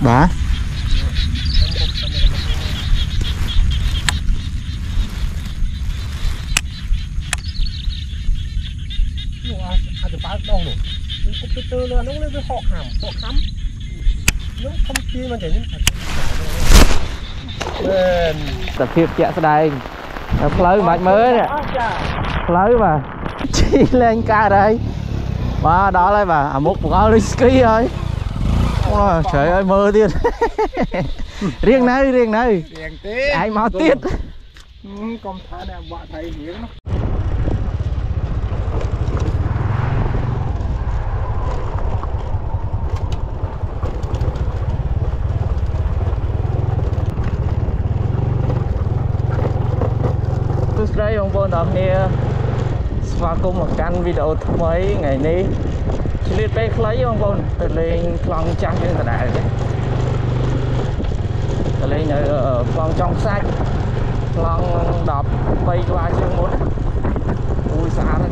bà đâu rồi cũng từ từ nó lên với họ khám nó không chi mà chả những tập hiệp chạy ra đây lấy mạch mới nè lấy mà chi lên ca đây và đó lấy bà một con ski thôi trời ơi mơ tiên riêng nơi ai mau tiết con thả đẹp vợ thầy hiếm nó đây ông vô tập này và cùng một căn video mới ngày nay chỉ liệt bé lấy ông vô từ lên lòng trang trên tận đại từ lên ở lòng trong xanh lòng đập bay qua chương muốn ui xa đấy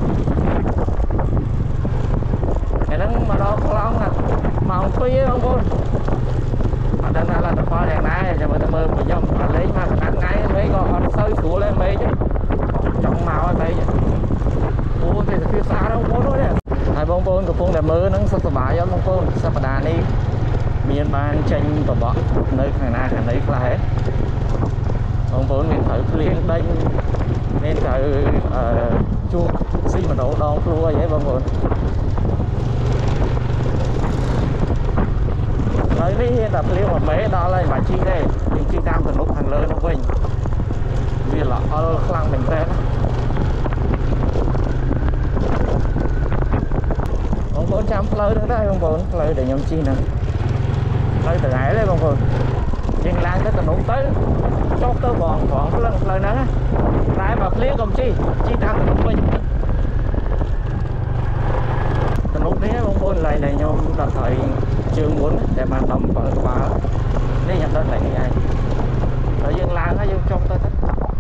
cái đó mà đó lòng nè màu phi ông vô ở đây là tập hoa đèn này cho mình mơ một dòng và lấy mà ăn ngay mấy con sơi xuống lên mấy chứ trong màu ở đây ui thì phía xa đâu có nữa hai bông bông của phong đẹp mơ nó sắp bãi cho bông bông sắp đà đi miền ban tranh và bọn nơi hàng na hàng đấy là hết bông bông mình thử liên đánh nên thử chua xí mà đổ đòn lua vậy bông bông lấy đi hiện tập liên một mấy đó là bà chi đây nhưng chi tam từ lúc hàng lớn nó quên vì là khăn mình tên bông 400 lời nữa đây bông bồn lời để nhóm chi nè lời từ gái đây bông bồn nhưng lan tới từ lúc tới chốt tới bọn khoảng lần lời nắng lại mà liên công chi tam từ lúc quên từ lúc đấy bông bồn lời này nhóm là thời trường muốn để mà đồng và lấy nhập đơn lại như vậy ở dân lan nó dân trong tới thích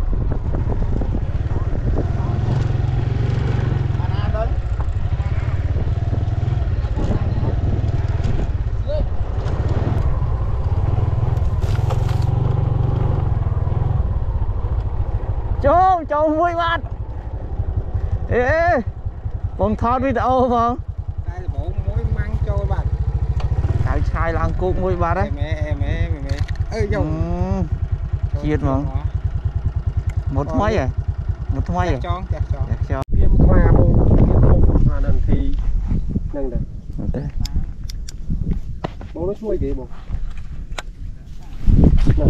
cho vui mắt ê còn thoát video không đây là bộ muối măng cho bạn tại sai làng cục muối bà đấy mẹ ơi dầu chiết mà một mấy à một mấy à cho cho viêm hoa bông viêm không hoa nên thì nâng được bông nó xuôi kìa bông nè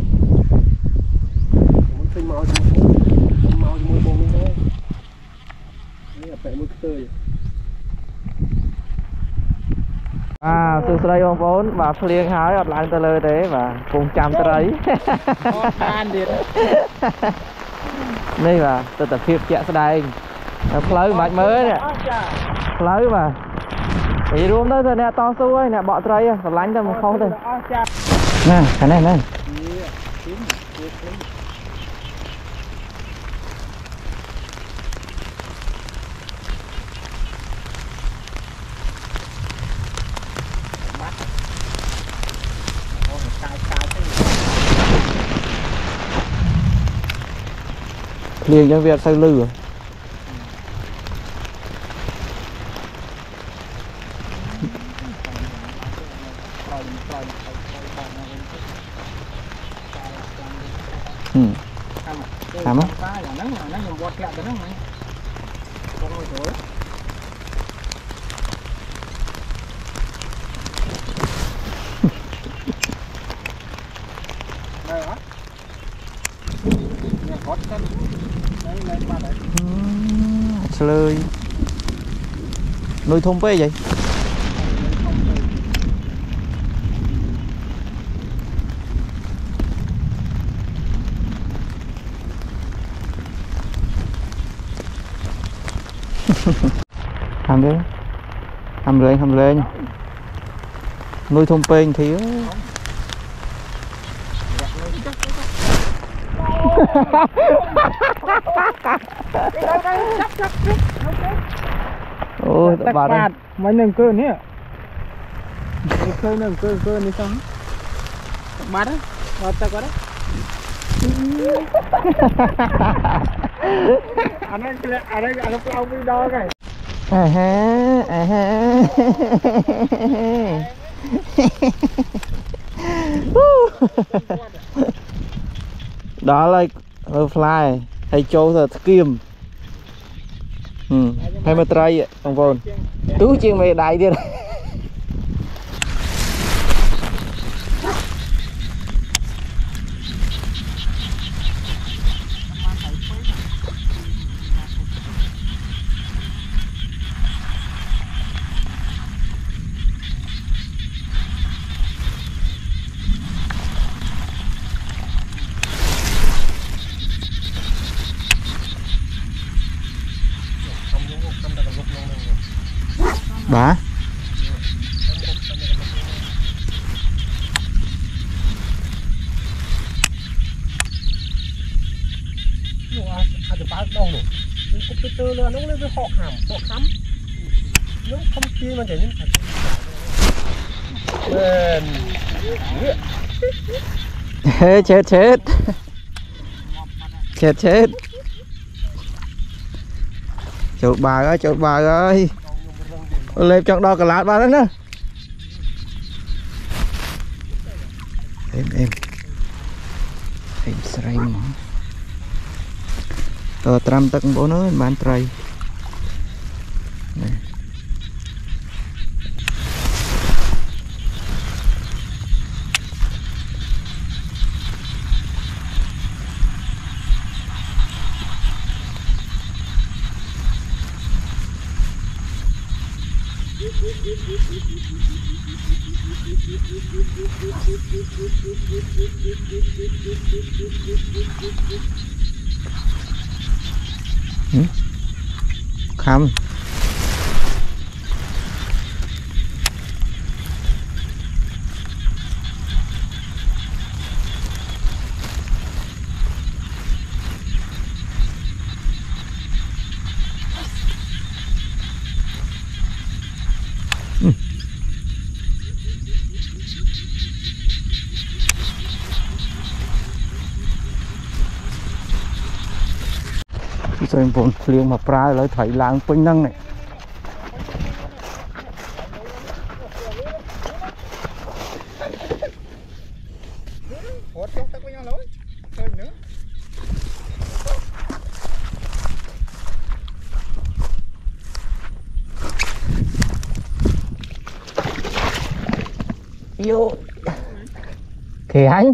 muốn sinh máu mùi bông như thế đây là phải mùi tươi từ đây ông vốn và liên hái ọt lại tới lời thế và cùng chăm tới đấy đây là từ tập hiệp chạy ra đây lấy mạch mới nè lấy mà thì luôn tới rồi nè to xuôi nè bọ tray còn lánh ra một không thôi nè cái này liền cho việc xây lư rồi hả má lơi nuôi thun phê vậy hầm lên nuôi thun phê thì ôi bà đây mấy nâng cơn nhé cơn nâng cơn đi xong Bắt á, bắt ta có đó. Anh ấy ông đi đo cái. Đó là fly hay châu thật kim. Hay mà trai ạ, ông vốn. Tú chiên mày đại đi. Bà จะปาดองหนูคอมพิวเตอร์เลยน้องเลยไปหอกหามหอกค้ำน้องคอมพิวมันจะยิ่งขัด chết chết chết chết chụp bà ơi lên trong đó cả lát bà đó nè em sray mà tờ trăm tắc bố nó bán tray không rồi liền mà pra lại thấy làng pin năng này vô kìa anh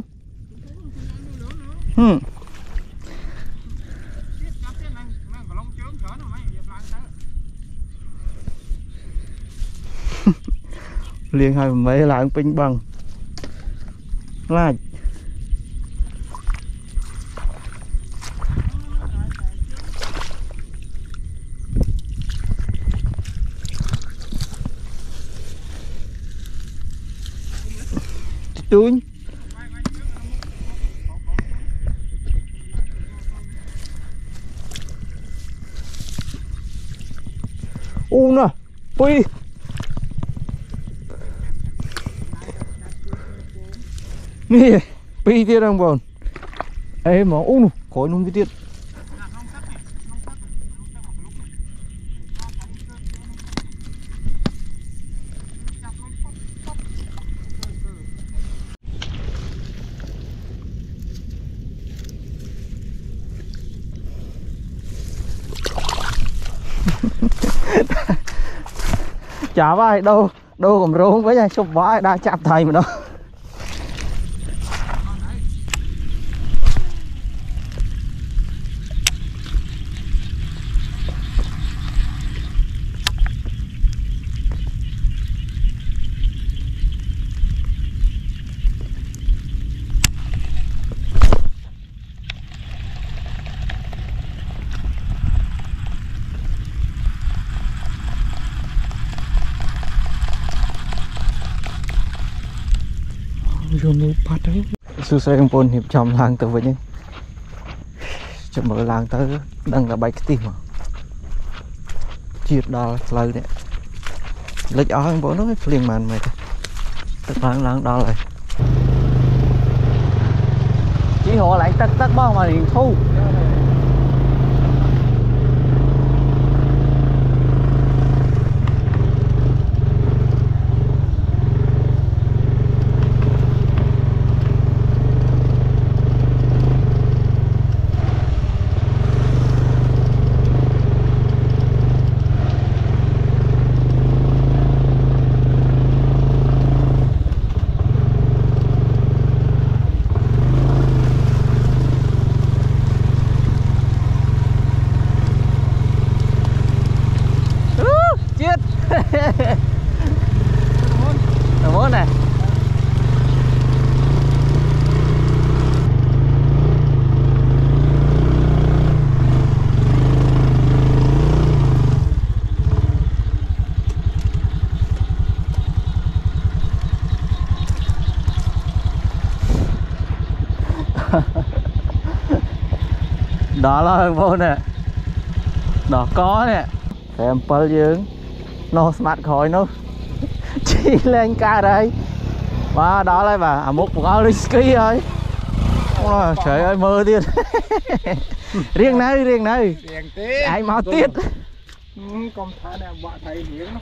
liền hai mấy lại pin bằng là túi nè ui nè pi tiết đang bồn ấy mà khói nung cái tiết chả vai đâu còn rốn với chụp vãi đã chạm thầy mà đâu sư xe ông Pôn hiệp chồng làng từ với nhé chậm mở làng tới đang là bay cái tim mà chiết đo lời đấy lấy ó anh bố nó liền màn mày làng đo lại chỉ hộ lại tắt tắt bao mà điện thu. Muốn này. Đó là vô nè. Đó có nè. Sample dương. No smart khỏi nó. Chỉ lên ca đây. Và đó lấy bà một có risky rồi. Ôi, trời ơi mơទៀត. riêng nơi ai mau tiết. Công thái đẹp bạn thấy hiếm